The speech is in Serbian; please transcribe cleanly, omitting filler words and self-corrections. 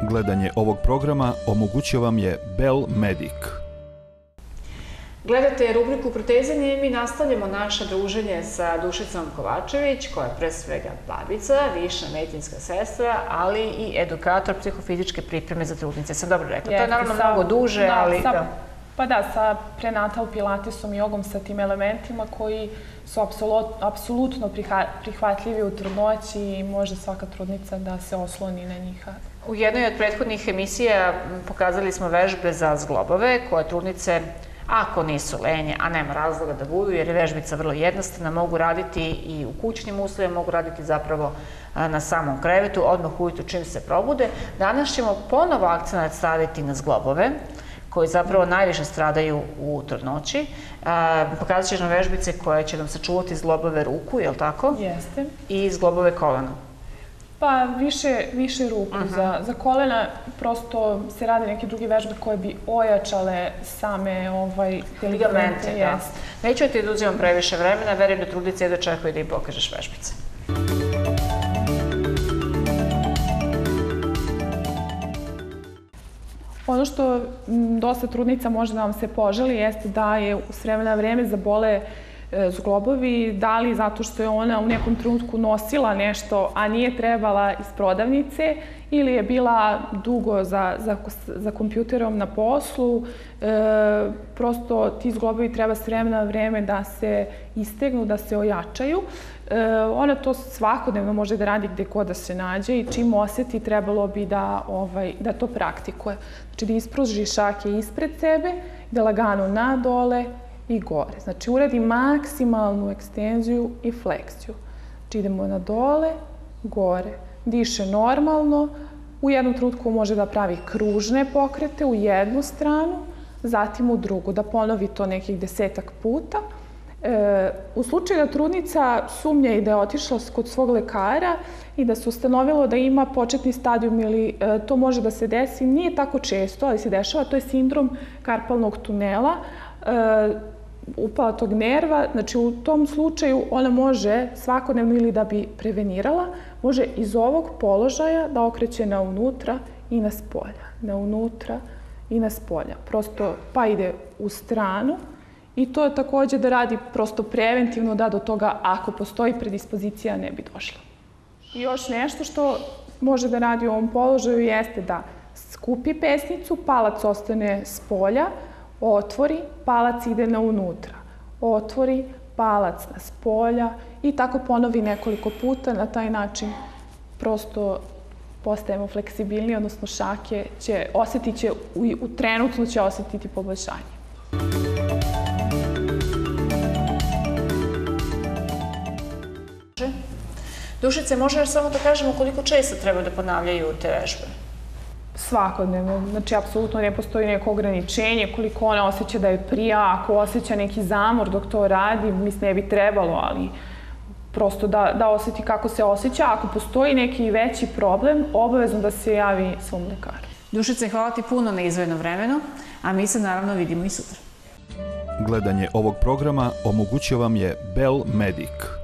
Gledanje ovog programa omogućio vam je Bell Medic. Gledate rubriku Protezanje i mi nastavljamo naše druženje sa Dušicom Kovačević, koja je pre svega babica, viša medicinska sestra, ali i edukator psihofizičke pripreme za trudnice. Sam dobro rekla, to je naravno mnogo duže, ali... Pa da, sa prenatal pilatesom i jogom, sa tim elementima koji su apsolutno prihvatljivi u trudnoći i može svaka trudnica da se osloni na njih. U jednoj od prethodnih emisija pokazali smo vežbe za zglobove, koje trudnice, ako nisu lenje, a nema razloga da budu, jer je vežbica vrlo jednostavna, mogu raditi i u kućnim uslovima, mogu raditi zapravo na samom krevetu, odmah ujutru čim se probude. Danas ćemo ponovo akcenat staviti na zglobove, koji zapravo najviše stradaju u trudnoći. Pokazat ćeš nam vežbice koje će nam sačuvati zglobove ruku, je li tako? Jeste. I zglobove kolena. Pa više ruku. Za kolena prosto se rade neke druge vežbe koje bi ojačale same ligamente. Da. Neću ti da uzimam previše vremena, verujem da trudnice jedva čekaju da im pokažeš vežbice. Ono što dosta trudnica može da vam se poželi jeste da je s vremena na vreme zabole zglobovi, da li zato što je ona u nekom trenutku nosila nešto, a nije trebala iz prodavnice, ili je bila dugo za kompjuterom na poslu. Prosto ti zglobovi treba s vremena na vreme da se istegnu, da se ojačaju. Ona to svakodnevno može da radi gde god da se nađe i čim oseti trebalo bi da to praktikuje. Znači da ispruži šake ispred sebe, da lagano nadole i gore. Znači uradi maksimalnu ekstenziju i fleksiju. Znači idemo na dole, gore. Diše normalno. U jednom trenutku može da pravi kružne pokrete u jednu stranu, zatim u drugu. Da ponovi to nekih 10-ak puta. U slučaju da trudnica sumnja i da je otišla kod svog lekara i da se ustanovilo da ima početni stadijum ili to može da se desi, nije tako često, ali se dešava, to je sindrom karpalnog tunela, upala tog nerva. Znači u tom slučaju ona može svakodnevno ili da bi prevenirala, može iz ovog položaja da okreće na unutra i na spolja. Na unutra i na spolja. Prosto pa ide u stranu. I to je takođe da radi prosto preventivno da do toga, ako postoji predispozicija, ne bi došla. I još nešto što može da radi u ovom položaju jeste da skupi pesnicu, palac ostane s polja, otvori, palac ide na unutra. Otvori, palac na spolja i tako ponovi nekoliko puta. Na taj način prosto postajemo fleksibilniji, odnosno šake će osetiti, trenutno će osetiti poboljšanje. Dušice, možeš samo da kažemo koliko često treba da ponavljaju te vežbe? Svakodnevno. Znači, apsolutno ne postoji neko ograničenje koliko ona osjeća da je prija. Ako osjeća neki zamor dok to radi, mislim, ne bi trebalo, ali prosto da osjeti kako se osjeća. Ako postoji neki veći problem, obavezno da se javi svom lekaru. Dušice, hvala ti puno na izdvojenom vremenu, a mi se naravno vidimo i sutra. Gledanje ovog programa omogućio vam je Bell Medic.